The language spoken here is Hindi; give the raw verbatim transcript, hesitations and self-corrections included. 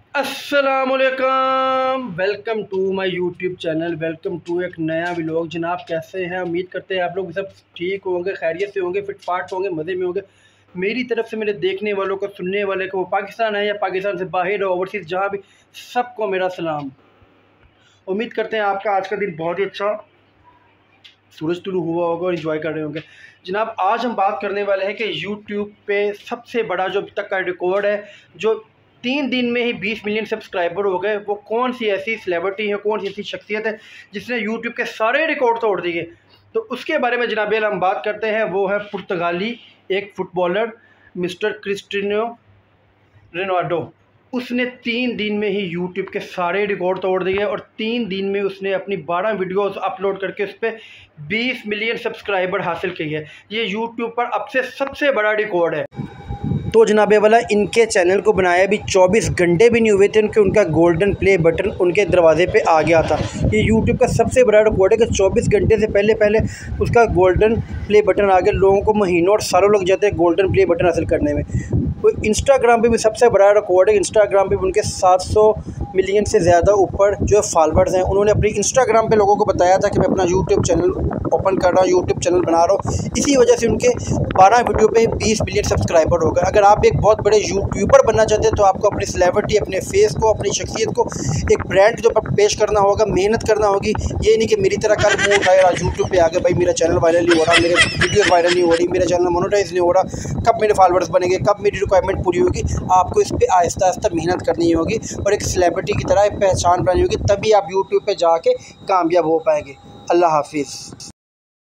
अस्सलामुअलैकुम, welcome to my YouTube channel. Welcome to एक नया व्लॉग। जनाब कैसे हैं? उम्मीद करते हैं आप लोग सब ठीक होंगे, खैरियत से होंगे, फिट फाट होंगे, मज़े में होंगे। मेरी तरफ से मेरे देखने वालों को, सुनने वाले को, वो पाकिस्तान है या पाकिस्तान से बाहर हो, ओवरसीज़ जहाँ भी, सबको मेरा सलाम। उम्मीद करते हैं आपका आज का दिन बहुत ही अच्छा, सूरज तुलू हुआ होगा और इन्जॉय कर रहे होंगे। जनाब आज हम बात करने वाले हैं कि यूट्यूब पे सबसे बड़ा जो अभी तक का रिकॉर्ड है, जो तीन दिन में ही बीस मिलियन सब्सक्राइबर हो गए, वो कौन सी ऐसी सेलिब्रिटी है, कौन सी ऐसी शख्सियत है जिसने यूट्यूब के सारे रिकॉर्ड तोड़ दिए। तो उसके बारे में जनाब हम बात करते हैं। वो है पुर्तगाली एक फ़ुटबॉलर मिस्टर क्रिस्टियानो रोनाल्डो। उसने तीन दिन में ही यूट्यूब के सारे रिकॉर्ड तोड़ दिए और तीन दिन में उसने अपनी बारह वीडियोस अपलोड करके उस पर बीस मिलियन सब्सक्राइबर हासिल किए हैं। ये यूट्यूब पर अब से सबसे बड़ा रिकॉर्ड है। तो जनाबे वाला इनके चैनल को बनाया भी चौबीस घंटे भी नहीं हुए थे उनके उनका गोल्डन प्ले बटन उनके दरवाजे पे आ गया था। ये यूट्यूब का सबसे बड़ा रिकॉर्ड है कि चौबीस घंटे से पहले पहले उसका गोल्डन प्ले बटन आ गया। लोगों को महीनों और सालों लग जाते हैं गोल्डन प्ले बटन हासिल करने में। तो इंस्टाग्राम पे भी सबसे बड़ा रिकॉर्ड है। इंस्टाग्राम पे भी उनके सात सौ मिलियन से ज़्यादा ऊपर जो फॉलोअर्स हैं। उन्होंने अपनी इंस्टाग्राम पे लोगों को बताया था कि मैं अपना यूट्यूब चैनल ओपन कर रहा हूँ, यूट्यूब चैनल बना रहा हूँ। इसी वजह से उनके बारह वीडियो पे बीस मिलियन सब्सक्राइबर हो गए। अगर आप एक बहुत बड़े यूट्यूबर बनना चाहते हैं तो आपको अपनी सेलिब्रिटी, अपने फेस को, अपनी शख्सियत को एक ब्रांड के ऊपर पेश करना होगा, मेहनत करना होगी। ये नहीं कि मेरी तरह कल मुँह उठाया यूट्यूब पे आगे भाई मेरा चैनल वायरल नहीं हो रहा, मेरे वीडियोज़ वायरल नहीं हो रही, मेरा चैनल मोनेटाइज नहीं हो रहा, कब मेरे फॉलोअर्स बनेंगे, कब मेरी रिक्वायरमेंट पूरी होगी। आपको इस पर आहिस्ता आहिस्ता मेहनत करनी होगी और एक सेलिब्रिटी की तरह एक पहचान बनानी होगी, तभी आप यूट्यूब पे जाके कामयाब हो पाएंगे। अल्लाह हाफिज़।